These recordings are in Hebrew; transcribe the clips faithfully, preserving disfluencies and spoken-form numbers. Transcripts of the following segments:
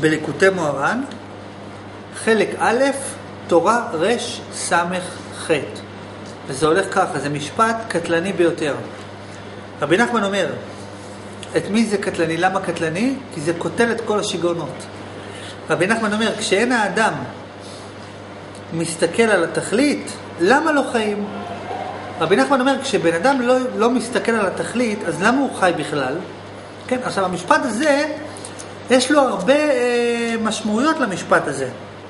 בליקוטי מוהר"ן, חלק א', תורה רש סמך ח'. וזה הולך ככה, זה משפט קטלני ביותר. רבי נחמן אומר, את מי זה קטלני? למה קטלני? כי זה קוטל את כל השיגעונות. רבי נחמן אומר, כשאין האדם מסתכל על התכלית, למה לא חיים? רבי נחמן אומר, כשבן אדם לא, לא מסתכל על התכלית, אז למה הוא חי בכלל? כן, עכשיו המשפט הזה, יש לו הרבה אה, משמעויות למשפט הזה.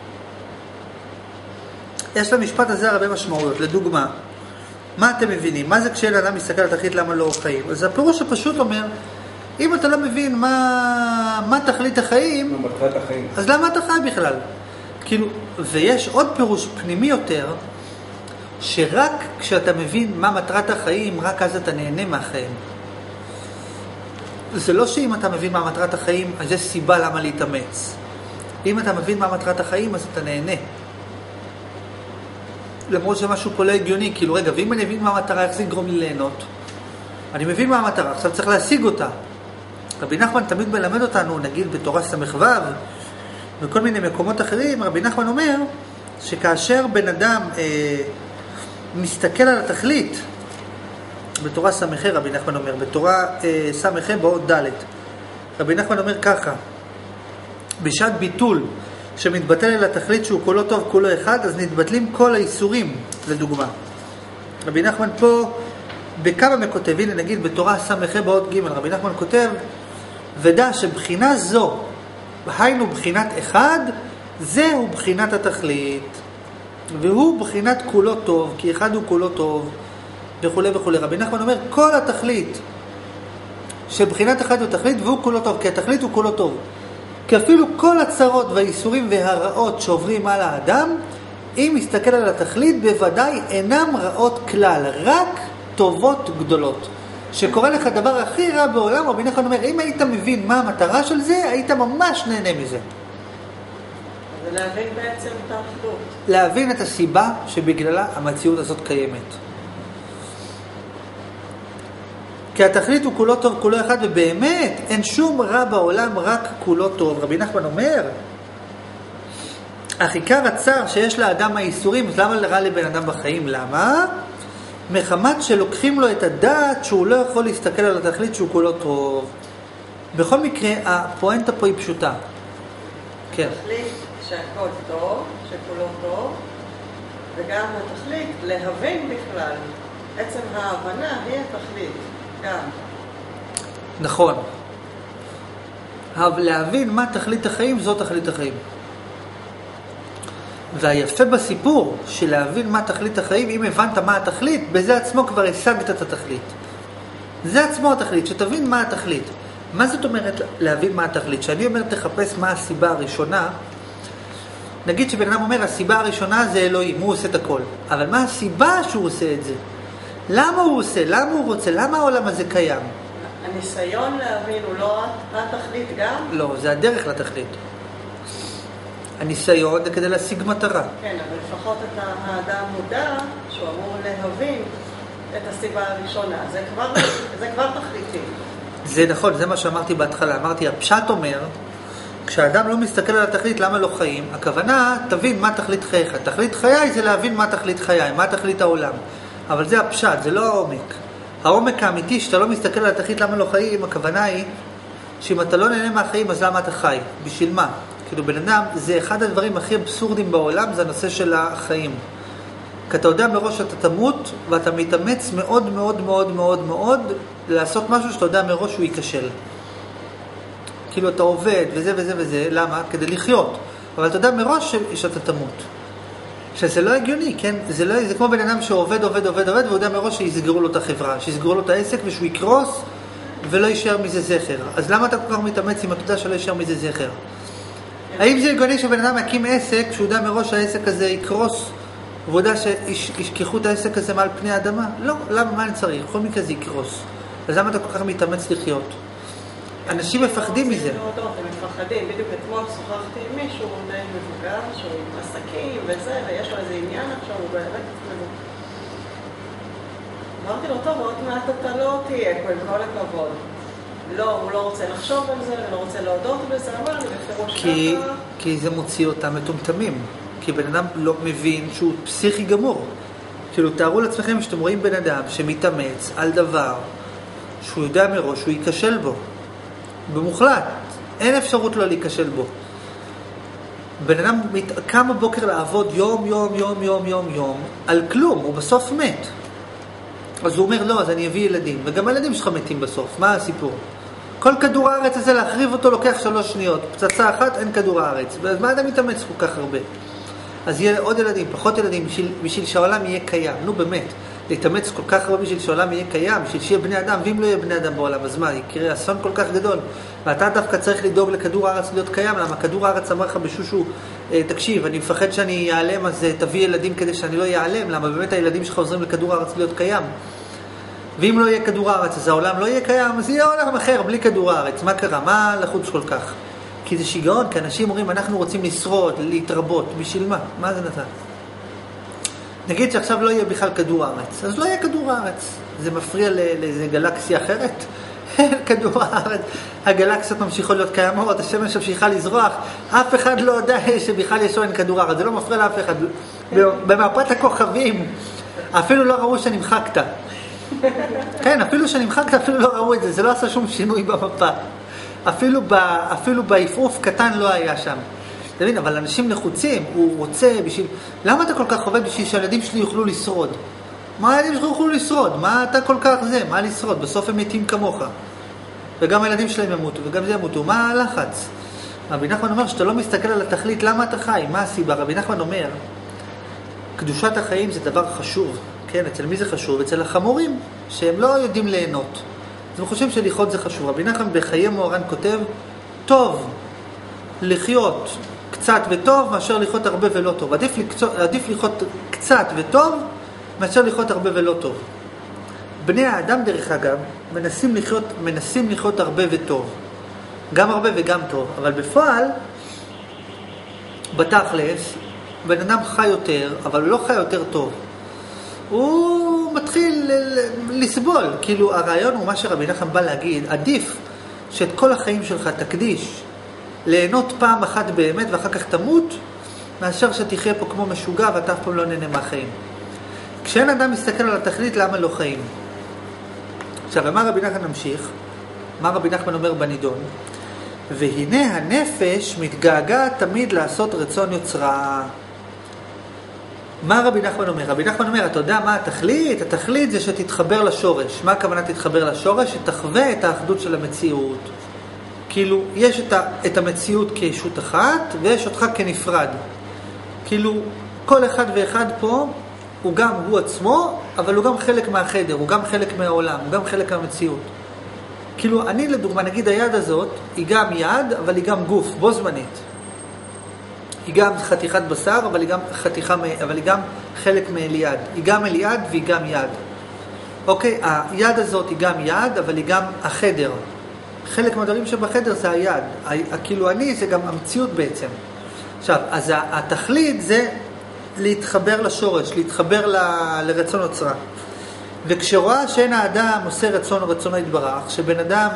יש למשפט הזה הרבה משמעויות. לדוגמה, מה אתם מבינים? מה זה כשאין אדם מסתכל על התכלית, למה לא חיים? אז הפירוש הפשוט אומר, אם אתה לא מבין מה, מה תכלית החיים, מה מטרת החיים, אז למה אתה חי בכלל? כאילו, ויש עוד פירוש פנימי יותר, שרק כשאתה מבין מה מטרת החיים, רק אז אתה נהנה מהחיים. זה לא שאם אתה מבין מה מטרת החיים, אז יש סיבה למה להתאמץ. אם אתה מבין מה מטרת החיים, אז אתה נהנה. למרות שמשהו פה לא הגיוני, כאילו רגע, ואם אני מבין מה המטרה, איך זה יגרום לי ליהנות? אני מבין מה המטרה, עכשיו צריך להשיג אותה. רבי נחמן תמיד מלמד אותנו, נגיד בתורה סמך ו' וכל מיני מקומות אחרים, רבי נחמן אומר שכאשר בן אדם אה, מסתכל על התכלית, בתורה סמך רבי נחמן אומר, בתורה אה, סמך באות ד' רבי נחמן אומר ככה, בשעת ביטול שמתבטל אל התכלית שהוא כולו טוב, כולו אחד, אז נתבטלים כל האיסורים, לדוגמה. רבי נחמן פה בכמה מכותב, הנה נגיד בתורה סמך באות ג' רבי נחמן כותב, ודע שבחינה זו, היינו בחינת אחד, זהו בחינת התכלית, והוא בחינת כולו טוב, כי אחד הוא כולו טוב, וכו' וכו'. רבי נחמן אומר, כל התכלית, שבחינת אחד הוא תכלית, והוא כולו טוב, כי התכלית הוא כולו טוב. כי אפילו כל הצרות והאיסורים והרעות שעוברים על האדם, אם מסתכל על התכלית, בוודאי אינם רעות כלל, רק טובות גדולות. שקורה לך דבר הכי רע בעולם, רבי נחמן אומר, אם היית מבין מה המטרה של זה, היית ממש נהנה מזה. זה להבין בעצם את האחדות. להבין את הסיבה שבגללה המציאות הזאת קיימת. כי התכלית הוא כולו טוב, כולו אחד, ובאמת אין שום רע בעולם, רק כולו טוב. רבי נחמן אומר, אך עיקר הצער שיש לאדם האיסורים, אז למה רע לבן אדם בחיים? למה? מחמת שלוקחים לו את הדעת שהוא לא יכול להסתכל על התכלית שהוא כולו טוב. בכל מקרה, הפואנטה פה היא פשוטה. כן. התכלית שהכל טוב, שכולו טוב, וגם התכלית להבין בכלל. עצם ההבנה היא התכלית, גם. נכון. אבל להבין מה תכלית החיים, זו תכלית החיים. והיפה בסיפור של להבין מה תכלית החיים, אם הבנת מה התכלית, בזה עצמו כבר השגת את התכלית. זה עצמו התכלית, שתבין מה התכלית. מה זאת אומרת להבין מה התכלית? שאני אומר תחפש מה הסיבה הראשונה, נגיד שבן אדם אומר הסיבה הראשונה זה אלוהים, הוא עושה את הכל. אבל מה הסיבה שהוא עושה את זה? למה הוא עושה? למה הוא רוצה? למה העולם הזה קיים? הניסיון להבין הוא לא התכלית גם? לא, זה הדרך לתכלית. הניסיון זה כדי להשיג מטרה. כן, אבל לפחות את האדם מודע שהוא אמור להבין את הסיבה הראשונה. זה כבר, זה כבר תכליתי. זה נכון, זה מה שאמרתי בהתחלה. אמרתי, הפשט אומר, כשאדם לא מסתכל על התכלית, למה לא חיים? הכוונה, תבין מה תכלית חייך. תכלית חיי זה להבין מה תכלית חיי, מה תכלית העולם. אבל זה הפשט, זה לא העומק. העומק האמיתי, שאתה לא מסתכל על התכלית למה לא חיים, הכוונה היא שאם אתה לא נהנה מהחיים, אז למה אתה חי? בשביל מה? כאילו בן אדם, זה אחד הדברים הכי אבסורדים בעולם, זה הנושא של החיים. כי אתה יודע מראש שאתה תמות, ואתה מתאמץ מאוד מאוד מאוד מאוד מאוד לעשות משהו שאתה יודע מראש שהוא ייכשל. כאילו אתה עובד וזה וזה וזה, למה? כדי לחיות. אבל אתה יודע מראש שאתה תמות. שזה לא הגיוני, כן? זה, לא, זה כמו בן אדם שעובד, עובד, עובד, עובד, והוא יודע מראש שיסגרו לו את החברה, שיסגרו לו את העסק ושהוא יקרוס ולא יישאר מזה זכר. אז למה אתה כל כך מתאמץ אם אתה יודע שלא יישאר מזה זכר? האם זה הגיוני שבן אדם יקים עסק, שהוא יודע מראש שהעסק הזה יקרוס, והוא יודע שישכחו את העסק הזה מעל פני האדמה? לא, למה? מה אני צריך? בכל מקרה זה יקרוס. אז למה אתה כל כך מתאמץ לחיות? אנשים מפחדים מזה. הם מפחדים. בדיוק אתמול שוחחתי עם מישהו, הוא די מבוגר, שהוא עם עסקים וזה, ויש לו איזה עניין עכשיו, הוא באמת מבוגר. אמרתי לו, טוב, עוד מעט אתה לא תהיה פה, עם כל הכבוד. לא, הוא לא רוצה לחשוב על זה, לא רוצה להודות בזה, אבל אני בפירוש כי, ככה. כי זה מוציא אותם מטומטמים. כי בן אדם לא מבין שהוא פסיכי גמור. כאילו, תארו לעצמכם שאתם רואים בן אדם שמתאמץ על דבר שהוא יודע מראש שהוא ייכשל בו. במוחלט. אין אפשרות לא להיכשל בו. בן אדם קם בבוקר לעבוד יום, יום, יום, יום, יום, יום, על כלום, הוא בסוף מת. אז הוא אומר, לא, אז אני אביא ילדים. וגם הילדים שלך מתים בסוף. מה הסיפור? כל כדור הארץ הזה, להחריב אותו לוקח שלוש שניות. פצצה אחת, אין כדור הארץ. אז מה אדם מתאמץ כל כך הרבה? אז יהיה עוד ילדים, פחות ילדים, בשביל, בשביל שהעולם יהיה קיים. נו באמת, להתאמץ כל כך הרבה בשביל שהעולם יהיה קיים, בשביל שיהיה בני אדם, ואם לא יהיה בני אדם בעולם, אז מה, יקרה אסון כל כך גדול. ואתה דווקא צריך לדאוג לכדור הארץ להיות קיים, למה כדור הארץ אמר לך בשושו, אה, תקשיב, אני מפחד שאני אעלם, אז תביא ילדים כדי שאני לא אעלם, למה באמת הילדים שלך עוזרים לכדור הארץ להיות קיים. ואם לא יהיה כדור הארץ, אז העולם לא יהיה קיים, אז יהיה עולם אחר, בלי כדור הארץ. מה קרה? מה לחוץ כל כך? כי זה שיגעון, כי אנשים אומרים, אנחנו רוצים לשרוד, להתרבות. בשביל מה? מה זה נתן? נגיד שעכשיו לא יהיה בכלל כדור הארץ, אז לא יהיה כדור הארץ. זה מפריע לאיזה גלקסיה אחרת? כדור הארץ, הגלקסיות ממשיכות להיות קיימות, השמש ממשיכה לזרוח, אף אחד לא יודע שבכלל יש או אין כדור הארץ, זה לא מפריע לאף אחד. במפת הכוכבים, אפילו לא ראו שנמחקת. כן, אפילו שנמחקת, אפילו לא ראו את זה, זה לא עשה שום שינוי במפה. אפילו, ב, אפילו בעפעוף קטן לא היה שם. אתה מבין, אבל אנשים נחוצים, הוא רוצה בשביל... למה אתה כל כך עובד בשביל שהילדים שלי יוכלו לשרוד? מה הילדים שלי יוכלו לשרוד? מה אתה כל כך זה? מה לשרוד? בסוף הם מתים כמוך. וגם הילדים שלהם ימותו, וגם זה ימותו. מה הלחץ? רבי נחמן אומר שאתה לא מסתכל על התכלית, למה אתה חי? מה הסיבה? רבי נחמן אומר, קדושת החיים זה דבר חשוב. כן, אצל מי זה חשוב? אצל החמורים, שהם לא יודעים ליהנות. אז הם חושבים שלחיות זה חשוב. רבי נחמן בחיי מוהר"ן כותב, טוב לחיות קצת וטוב, מאשר לחיות הרבה ולא טוב. עדיף, לקצוע, עדיף לחיות קצת וטוב, מאשר לחיות הרבה ולא טוב. בני האדם, דרך אגב, מנסים לחיות, מנסים לחיות הרבה וטוב. גם הרבה וגם טוב. אבל בפועל, בתכלס, בן אדם חי יותר, אבל הוא לא חי יותר טוב. הוא מתחיל לסבול. כאילו, הרעיון הוא מה שרבי נחמן בא להגיד, עדיף שאת כל החיים שלך תקדיש ליהנות פעם אחת באמת ואחר כך תמות, מאשר שתחיה פה כמו משוגע ואתה אף פעם לא נהנה מהחיים. כשאין אדם מסתכל על התכלית, למה לא חיים? עכשיו, מה רבי נחמן נמשיך? מה רבי נחמן אומר בנידון? והנה הנפש מתגעגעת תמיד לעשות רצון יוצרה. מה רבי נחמן אומר? רבי נחמן אומר, אתה יודע מה התכלית? התכלית זה שתתחבר לשורש. מה הכוונה תתחבר לשורש? שתחווה את האחדות של המציאות. כאילו, יש את, ה, את המציאות כישות אחת, ויש אותך כנפרד. כאילו, כל אחד ואחד פה, הוא גם הוא עצמו, אבל הוא גם חלק מהחדר, הוא גם חלק מהעולם, הוא גם חלק מהמציאות. כאילו, אני לדוגמה, נגיד היד הזאת, היא גם יד, אבל היא גם גוף, בו זמנית. היא גם חתיכת בשר, אבל היא גם חתיכה, אבל היא גם חלק מאליעד. היא גם אליעד והיא גם יד. אוקיי, היד הזאת היא גם יד, אבל היא גם החדר. חלק מהדברים שבחדר זה היד. כאילו אני זה גם המציאות בעצם. עכשיו, אז התכלית זה להתחבר לשורש, להתחבר ל, לרצון יוצרה. וכשרואה שאין האדם עושה רצון או רצון להתברך, שבן אדם,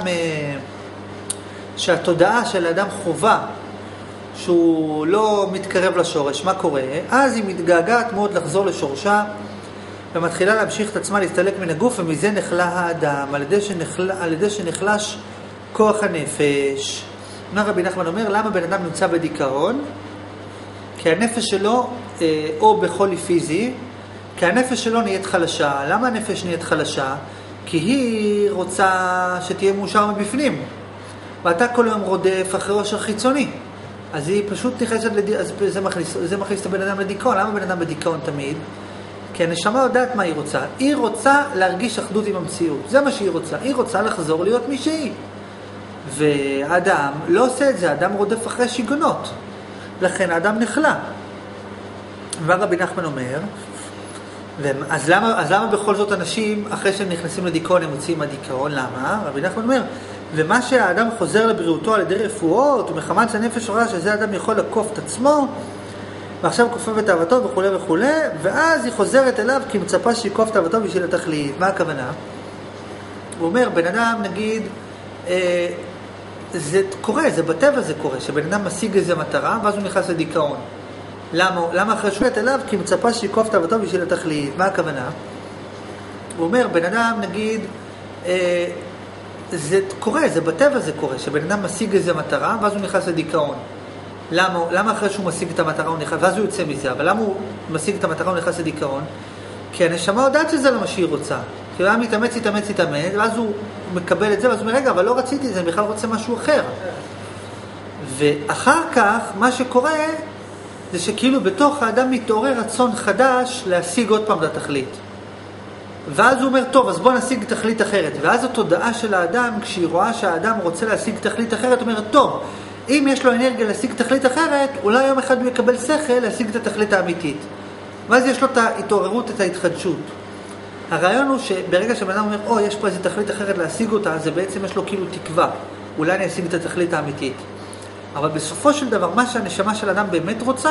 שהתודעה של האדם חובה, שהוא לא מתקרב לשורש, מה קורה? אז היא מתגעגעת מאוד לחזור לשורשה, ומתחילה להמשיך את עצמה להסתלק מן הגוף, ומזה נחלה האדם, על ידי, שנחל, על ידי שנחלש כוח הנפש. מה רבי נחמן אומר? למה בן אדם נמצא בדיכאון? כי הנפש שלו, או בחולי פיזי, כי הנפש שלו נהיית חלשה. למה הנפש נהיית חלשה? כי היא רוצה שתהיה מאושר מבפנים. ואתה כל היום רודף אחרי אושר חיצוני. אז היא פשוט נכנסת, לד... אז זה מכניס, זה מכניס את הבן אדם לדיכאון. למה בן אדם בדיכאון תמיד? כי הנשמה יודעת מה היא רוצה. היא רוצה להרגיש אחדות עם המציאות. זה מה שהיא רוצה. היא רוצה לחזור להיות מי שהיא. והאדם לא עושה את זה. האדם רודף אחרי שיגונות. לכן האדם נחלה. ורבי נחמן אומר, אז למה, אז למה בכל זאת אנשים, אחרי שהם נכנסים לדיכאון, הם מוצאים מהדיכאון? למה? רבי נחמן אומר, ומה שהאדם חוזר לבריאותו על ידי רפואות, ומחמת הנפש רואה שזה האדם יכול לקוף את עצמו, ועכשיו כופף את אהבתו וכו' וכו', ואז היא חוזרת אליו כי מצפה שיקוף את אהבתו בשביל התכלית. מה הכוונה? הוא אומר, בן אדם נגיד, זה קורה, זה בטבע זה קורה, שבן אדם משיג איזה מטרה, ואז הוא נכנס לדיכאון. למה? למה אחרי שולט אליו? כי מצפה שיקוף תאוותו בשביל התכלית. מה הכוונה? הוא אומר, בן אדם נגיד, אה, זה קורה, זה בטבע זה קורה, שבן אדם משיג איזה מטרה, ואז הוא נכנס לדיכאון. למה? למה אחרי שהוא משיג את המטרה הוא נכנס, ואז הוא יוצא מזה, אבל למה הוא משיג את המטרה הוא נכנס לדיכאון? כי הנשמה יודעת שזה לא מה שהיא רוצה. כי הוא היה מתאמץ, התאמץ, התאמץ, ואז הוא מקבל את זה, ואז הוא אומר, רגע, אבל לא רציתי את זה, אני בכלל רוצה משהו אחר. ואחר כך, מה שקורה, זה שכאילו בתוך האדם מתעורר רצון חדש להשיג עוד פעם את התכלית. ואז הוא אומר, טוב, אז בוא נשיג תכלית אחרת. ואז התודעה של האדם, כשהיא רואה שהאדם רוצה להשיג תכלית אחרת, אומרת, טוב, אם יש לו אנרגיה להשיג תכלית אחרת, אולי יום אחד הוא יקבל שכל להשיג את התכלית האמיתית. ואז יש לו את ההתעוררות, את ההתחדשות. הרעיון הוא שברגע שבן אדם אומר, או, יש פה איזו תכלית אחרת להשיג אותה, זה בעצם יש לו כאילו תקווה. אולי אני אשיג את התכלית האמיתית. אבל בסופו של דבר, מה שהנשמה של אדם באמת רוצה,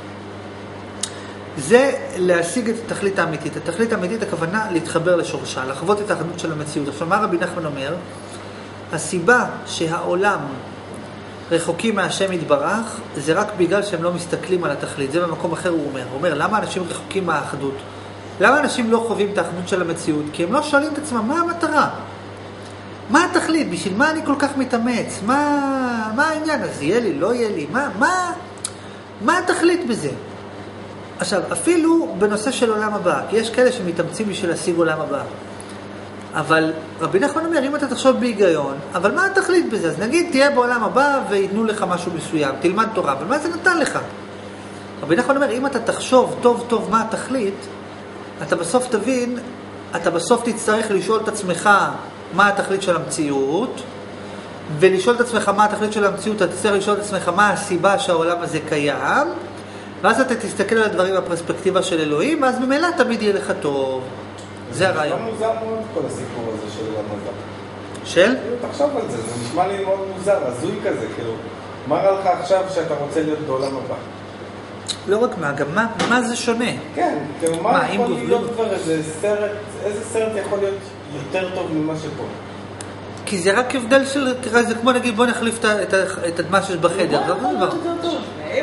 זה להשיג את התכלית האמיתית. התכלית האמיתית, הכוונה להתחבר לשורשה, לחוות את האחדות של המציאות. עכשיו, מה רבי נחמן אומר? הסיבה שהעולם רחוקים מהשם יתברך, זה רק בגלל שהם לא מסתכלים על התכלית. זה במקום אחר הוא אומר. הוא אומר, למה אנשים רחוקים מהאחדות? למה אנשים לא חווים את האחדות של המציאות? כי הם לא שואלים את עצמם, מה המטרה? מה התכלית? בשביל מה אני כל כך מתאמץ? מה, מה העניין? אז יהיה לי, לא יהיה לי? מה, מה, מה התכלית בזה? עכשיו, אפילו בנושא של עולם הבא, כי יש כאלה שמתאמצים בשביל להשיג עולם הבא. אבל רבי נחמן אומר, אם אתה תחשוב בהיגיון, אבל מה התכלית בזה? אז נגיד, תהיה בעולם הבא ויתנו לך משהו מסוים, תלמד תורה, אבל מה זה נתן לך? רבי נחמן אומר, אם אתה תחשוב טוב טוב מה התכלית, אתה בסוף תבין, אתה בסוף תצטרך לשאול את עצמך מה התכלית של המציאות, ולשאול את עצמך מה התכלית של המציאות, אתה תצטרך לשאול את עצמך מה הסיבה שהעולם הזה קיים, ואז אתה תסתכל על הדברים בפרספקטיבה של אלוהים, ואז ממילא תמיד יהיה לך טוב. זה הרעיון. זה נשמע מוזר מאוד כל הסיפור הזה של עולם הבא. של? תחשוב על זה, זה נשמע לי מאוד מוזר, הזוי כזה, כאילו, מה רע לך עכשיו שאתה רוצה להיות בעולם הבא? לא רק מה, גם מה, מה זה שונה? כן, כאילו, מה, מה יכול להיות כבר איזה סרט, איזה סרט יכול להיות יותר טוב ממה שפה? כי זה רק הבדל של, זה כמו נגיד בוא נחליף את, את, את, את מה שיש בחדר. מה יכול להיות יותר טוב?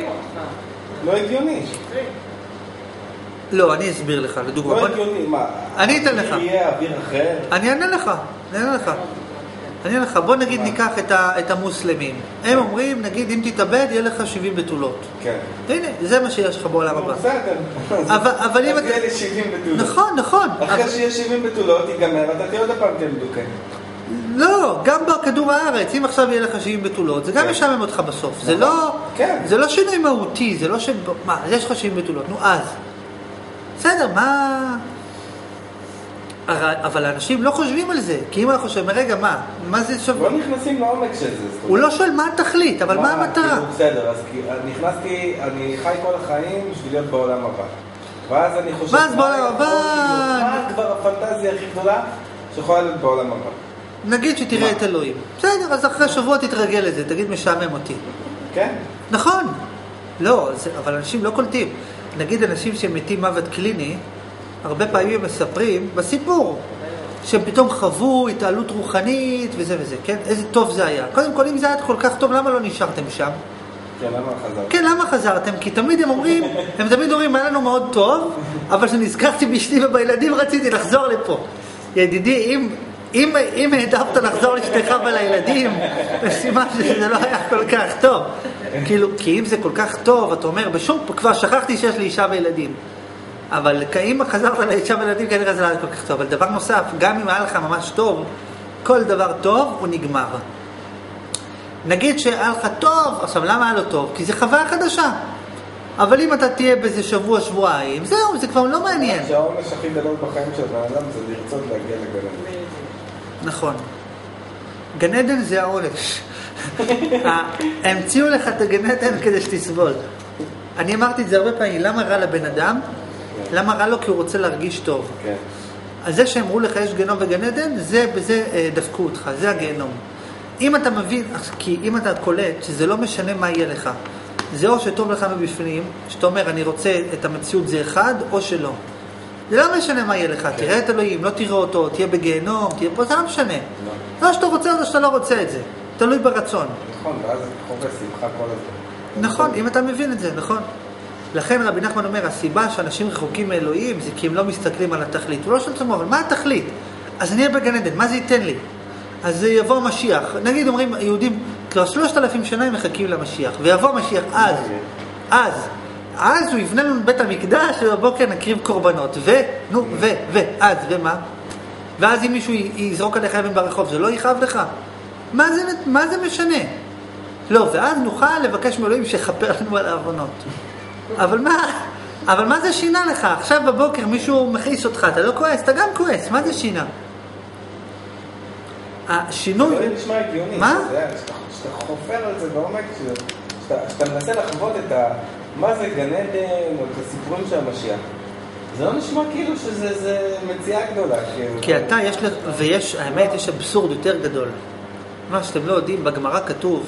לא הגיוני. לא, אני אסביר לך, לדוגמה. לא הגיוני, מה? אני אתן לך. יהיה אוויר אחר? אני אענה לך, אני אענה לך. אני אענה לך, בוא נגיד ניקח את, ה, את המוסלמים. הם אומרים, נגיד אם תתאבד יהיה לך שבעים בתולות. כן. הנה, זה מה שיש לך בעולם הבא. בסדר. אבל אם אתה... אז יהיה לי שבעים בתולות. נכון, נכון. אחרי שיהיה שבעים בתולות, ייגמר, אתה תהיה עוד הפעם תהיה מדוקה. לא, גם בכדור הארץ, אם עכשיו יהיה לך שבעים בתולות, זה גם משעמם אותך בסוף. זה לא, זה לא שינוי מהותי, זה לא ש... מה, יש לך שבעים בתולות, נו אז. בסדר, מה... אבל האנשים לא חושבים על זה, כי אם הוא חושב, רגע, מה? מה זה שווה? לא נכנסים לעומק של זה. הוא לא שואל מה התכלית, אבל מה המטרה? בסדר, אז נכנסתי, אני חי כל החיים בשביל להיות בעולם הבא. ואז אני חושב... ואז בעולם הבא... מה כבר הפנטזיה הכי גדולה שיכולה להיות בעולם הבא? נגיד שתראה את אלוהים. בסדר, אז אחרי שבוע תתרגל לזה, תגיד משעמם אותי. כן? נכון. לא, אבל אנשים לא קולטים. נגיד אנשים שמתים מוות קליני, הרבה פעמים הם מספרים בסיפור, שהם פתאום חוו התעלות רוחנית וזה וזה, כן? איזה טוב זה היה. קודם כל, אם זה היה כל כך טוב, למה לא נשארתם שם? כן, למה חזרתם? כן, למה חזרתם? כי תמיד הם אומרים, הם תמיד אומרים, היה לנו מאוד טוב, אבל כשנזכרתי באשתי ובילדים רציתי לחזור לפה. ידידי, אם... אם, אם העדפת לחזור לאשתך ולילדים, סימן שזה לא היה כל כך טוב. כאילו, כי אם זה כל כך טוב, אתה אומר, בשום, כבר שכחתי שיש לי אישה וילדים. אבל אם חזרת לאישה וילדים, כנראה זה לא היה כל כך טוב. אבל דבר נוסף, גם אם היה לך ממש טוב, כל דבר טוב הוא נגמר. נגיד שהיה לך טוב, עכשיו למה היה לו טוב? כי זה חוויה חדשה. אבל אם אתה תהיה באיזה שבוע, שבועיים, זהו, זה כבר לא מעניין. שהעונש הכי גדול בחיים של האדם זה לרצות להגיע לגן עדן. נכון. גן עדן זה העונש. המציאו לך את הגן עדן כדי שתסבול. אני אמרתי את זה הרבה פעמים, למה רע לבן אדם? למה רע לו? כי הוא רוצה להרגיש טוב. אז זה שאמרו לך יש גיהנום וגן עדן, זה בזה דפקו אותך, זה הגיהנום. אם אתה מבין, כי אם אתה קולט שזה לא משנה מה יהיה לך, זה או שטוב לך מבפנים, שאתה אומר אני רוצה את המציאות זה אחד או שלא. זה לא משנה מה יהיה לך, תראה את אלוהים, לא תראה אותו, תהיה בגיהנום, תהיה פה, זה לא משנה. לא שאתה רוצה או שאתה לא רוצה את זה, תלוי ברצון. נכון, ואז חווה שמחה כל הזמן. נכון, אם אתה מבין את זה, נכון. לכן רבי נחמן אומר, הסיבה שאנשים רחוקים מאלוהים זה כי הם לא מסתכלים על התכלית. הוא לא שואל עצמו, אבל מה התכלית? אז אני אהיה בגן עדן, מה זה ייתן לי? אז יבוא משיח. נגיד אומרים, יהודים כבר שלושת אלפים שנה הם מחכים למשיח, ויבוא משיח אז, אז, אז הוא יבנה לנו בית המקדש, ובבוקר נקריב קורבנות, ו, נו, ו, ו, אז, ומה? ואז אם מישהו יזרוק עליך אבן ברחוב, זה לא יכאב לך? מה זה, מה זה משנה? לא, ואז נוכל לבקש מאלוהים שיכפר לנו על העוונות. אבל מה, אבל מה זה שינה לך? עכשיו בבוקר מישהו מכעיס אותך, אתה לא כועס, אתה גם כועס, מה זה שינה? השינוי... זה נשמע הגיוני. מה? שאתה חופר על זה בעומק, שאתה מנסה לחוות את ה... מה זה גן עדן, או את הסיפורים של המשיח. זה לא נשמע כאילו שזה מציאה גדולה. כי אתה, יש לך, ויש, האמת, יש אבסורד יותר גדול. מה שאתם לא יודעים, בגמרא כתוב,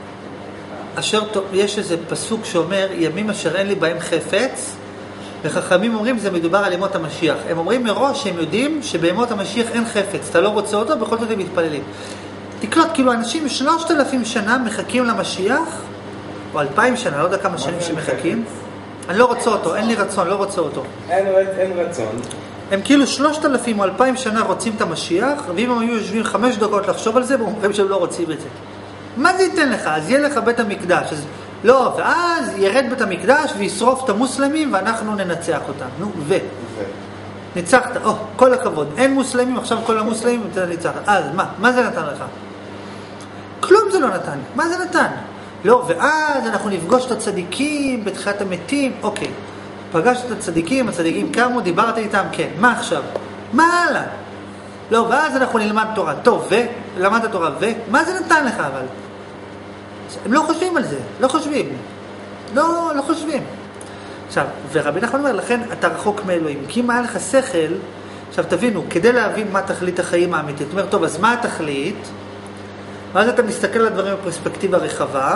אשר יש איזה פסוק שאומר, ימים אשר אין לי בהם חפץ, וחכמים אומרים, זה מדובר על ימות המשיח. הם אומרים מראש שהם יודעים שבימות המשיח אין חפץ. אתה לא רוצה אותו, בכל זאת הם מתפללים. תקלוט, כאילו אנשים שלושת אלפים שנה מחכים למשיח, או אלפיים שנה, לא יודע כמה שנים שמחכים. אני לא רוצה אותו, אין לי רצון, לא רוצה אותו. אין, אין רצון. הם כאילו שלושת אלפים או אלפיים שנה רוצים את המשיח, ואם הם היו יושבים חמש דקות לחשוב על זה, והם אומרים שהם לא רוצים את זה. מה זה ייתן לך? אז יהיה לך בית המקדש. אז לא, ואז ירד בית המקדש וישרוף את המוסלמים ואנחנו ננצח אותם. נו, ו. ניצחת, או, כל הכבוד. אין מוסלמים, עכשיו כל המוסלמים אתה ניצח. אז מה? מה זה נתן לך? כלום זה לא נתן. מה זה נתן? לא, ואז אנחנו נפגוש את הצדיקים בתחיית המתים. אוקיי. פגשת את הצדיקים, הצדיקים קמו, דיברת איתם, כן. מה עכשיו? מה הלאה? לא, ואז אנחנו נלמד תורה. טוב, ו? למדת תורה, ו? מה זה נתן לך אבל? הם לא חושבים על זה, לא חושבים. לא, לא חושבים. עכשיו, ורבי נחמן אומר, לכן אתה רחוק מאלוהים. כי אם היה לך שכל, עכשיו תבינו, כדי להבין מה תכלית החיים האמיתית, אתה אומר, טוב, אז מה התכלית? ואז אתה מסתכל על הדברים בפרספקטיבה רחבה,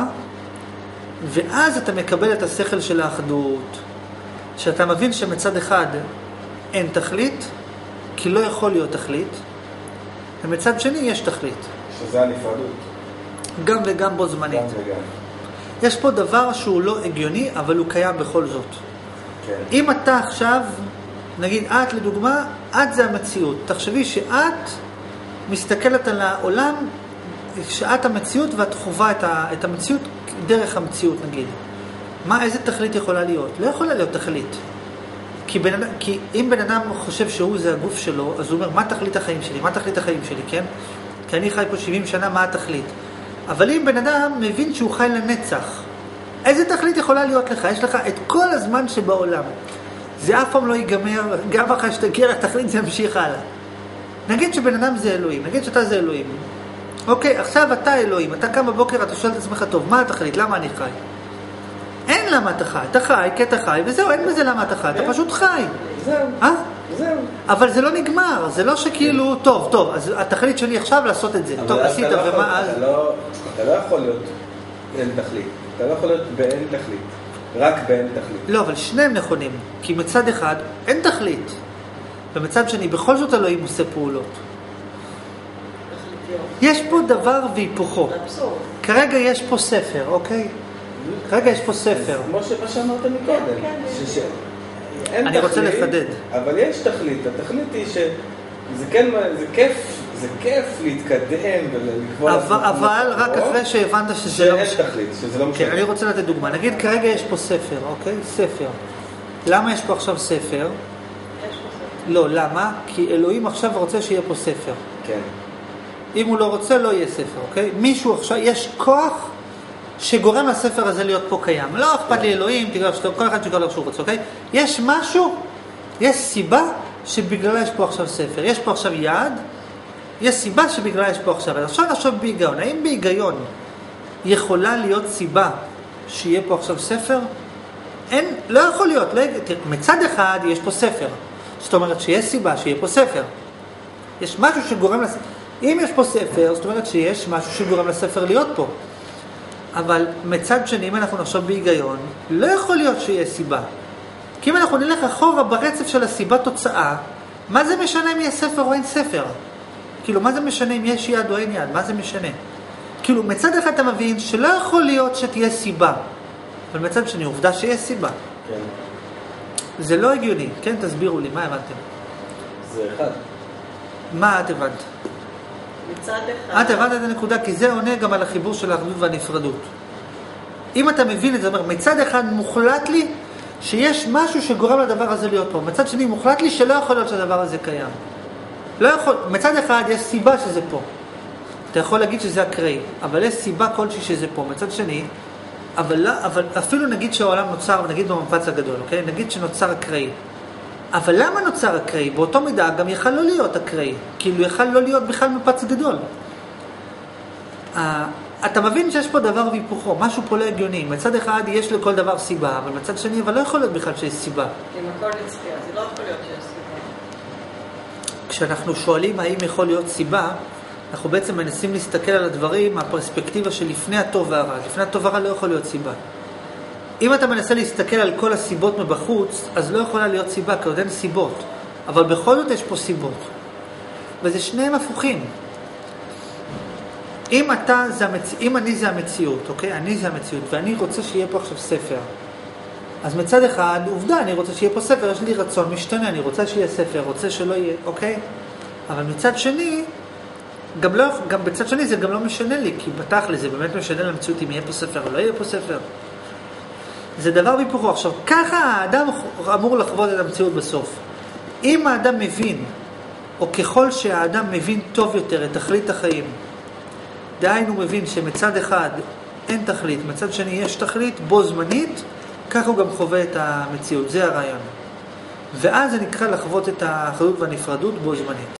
ואז אתה מקבל את השכל של האחדות, שאתה מבין שמצד אחד אין תכלית, כי לא יכול להיות תכלית, ומצד שני יש תכלית. שזה הנפרדות. גם וגם בו זמנית. גם וגם. יש פה דבר שהוא לא הגיוני, אבל הוא קיים בכל זאת. כן. אם אתה עכשיו, נגיד את לדוגמה, את זה המציאות. תחשבי שאת מסתכלת על העולם, שאת המציאות ואת חובה את, ה, את המציאות דרך המציאות נגיד. מה, איזה תכלית יכולה להיות? לא יכולה להיות תכלית. כי, בן, כי אם בן אדם חושב שהוא זה הגוף שלו, אז הוא אומר, מה תכלית החיים שלי? מה תכלית החיים שלי, כן? כי אני חי פה שבעים שנה, מה התכלית? אבל אם בן אדם מבין שהוא חי לנצח, איזה תכלית יכולה להיות לך? יש לך את כל הזמן שבעולם. זה אף פעם לא ייגמר, גם אחרי שתגיע לתכלית זה ימשיך הלאה. נגיד שבן אדם זה אלוהים, נגיד שאתה זה אלוהים. אוקיי, עכשיו אתה אלוהים, אתה קם בבוקר, אתה שואל את עצמך, טוב, מה התכלית? למה אני חי? אין למה אתה חי, אתה חי כי אתה חי, וזהו, אין בזה למה אתה חי, אתה פשוט חי. זהו. אה? זהו. אבל זה לא נגמר, זה לא שכאילו, טוב, טוב, אז התכלית שלי עכשיו לעשות את זה. טוב, עשית, ומה אז? אתה לא יכול להיות אין תכלית. אתה לא יכול להיות באין תכלית. רק באין תכלית. לא, אבל שניהם נכונים. כי מצד אחד אין תכלית. ומצד שני, בכל זאת אלוהים עושה פעולות. יש פה דבר והיפוכו. כרגע יש פה ספר, אוקיי? כרגע יש פה ספר. כמו שאמרת מקודם. אני רוצה לחדד. אבל יש תכלית. התכלית היא שזה כן, זה כיף, זה כיף להתקדם ולקבוע... אבל רק אחרי שהבנת שזה לא... שאין תכלית, שזה לא משנה. כן, אני רוצה לתת דוגמה. נגיד כרגע יש פה ספר, אוקיי? ספר. למה יש פה עכשיו ספר? יש פה ספר. לא, למה? כי אלוהים עכשיו רוצה שיהיה פה ספר. כן. אם הוא לא רוצה, לא יהיה ספר, אוקיי? מישהו עכשיו, יש כוח שגורם לספר הזה להיות פה קיים. לא אכפת לי אלוהים, תגרר שאתה, כל אחד שגרר שהוא רוצה, אוקיי? יש משהו, יש סיבה שבגללה יש פה עכשיו ספר. יש פה עכשיו יעד, יש סיבה שבגללה יש פה עכשיו. עכשיו עכשיו בהיגיון. האם בהיגיון יכולה להיות סיבה שיהיה פה עכשיו ספר? אין, לא יכול להיות. לא, מצד אחד יש פה ספר. זאת אומרת שיש סיבה שיהיה פה ספר. יש משהו שגורם לספר. אם יש פה ספר, זאת אומרת שיש משהו שגורם לספר להיות פה. אבל מצד שני, אם אנחנו נחשוב בהיגיון, לא יכול להיות שיהיה סיבה. כי אם אנחנו נלך אחורה ברצף של הסיבה תוצאה, מה זה משנה אם יש ספר או אין ספר? כאילו, מה זה משנה אם יש יד או אין יד? מה זה משנה? כאילו, מצד אחד אתה מבין שלא יכול להיות שתהיה סיבה, אבל מצד שני, עובדה שיש סיבה. כן. זה לא הגיוני. כן, תסבירו לי, מה הבנתם? זה אחד. מה את הבנת? מצד אחד... את הבנת את הנקודה, כי זה עונה גם על החיבור של האחדות והנפרדות. אם אתה מבין את זה, אומר, מצד אחד מוחלט לי שיש משהו שגורם לדבר הזה להיות פה. מצד שני, מוחלט לי שלא יכול להיות שהדבר הזה קיים. לא יכול, מצד אחד יש סיבה שזה פה. אתה יכול להגיד שזה אקראי, אבל יש סיבה כלשהי שזה פה. מצד שני, אבל, לא, אבל אפילו נגיד שהעולם נוצר, נגיד במפץ הגדול, אוקיי? נגיד שנוצר אקראי. אבל למה נוצר אקראי? באותו מידה גם יכל לא להיות אקראי. כאילו יכל לא להיות בכלל מפץ גדול. Uh, אתה מבין שיש פה דבר והיפוכו, משהו פה לא הגיוני. מצד אחד יש לכל דבר סיבה, אבל מצד שני, אבל לא יכול להיות בכלל שיש סיבה. אם הכל נצחי, אז זה לא יכול להיות שיש סיבה. כשאנחנו שואלים האם יכול להיות סיבה, אנחנו בעצם מנסים להסתכל על הדברים מהפרספקטיבה של לפני הטוב והרע. לפני הטוב והרע לא יכול להיות סיבה. אם אתה מנסה להסתכל על כל הסיבות מבחוץ, אז לא יכולה להיות סיבה, כי עוד אין סיבות. אבל בכל זאת יש פה סיבות. וזה שניהם הפוכים. אם אתה זה המצ... אם אני זה המציאות, אוקיי? אני זה המציאות, ואני רוצה שיהיה פה עכשיו ספר. אז מצד אחד, עובדה, אני רוצה שיהיה פה ספר, יש לי רצון משתנה, אני רוצה שיהיה ספר, רוצה שלא יהיה, אוקיי? אבל מצד שני, גם לא, גם בצד שני זה גם לא משנה לי, כי בתכל'ס זה באמת משנה למציאות אם יהיה פה ספר או לא יהיה פה ספר. זה דבר בהיפוכו. עכשיו, ככה האדם אמור לחוות את המציאות בסוף. אם האדם מבין, או ככל שהאדם מבין טוב יותר את תכלית החיים, דהיינו מבין שמצד אחד אין תכלית, מצד שני יש תכלית, בו זמנית, ככה הוא גם חווה את המציאות. זה הרעיון. ואז זה נקרא לחוות את האחדות והנפרדות בו זמנית.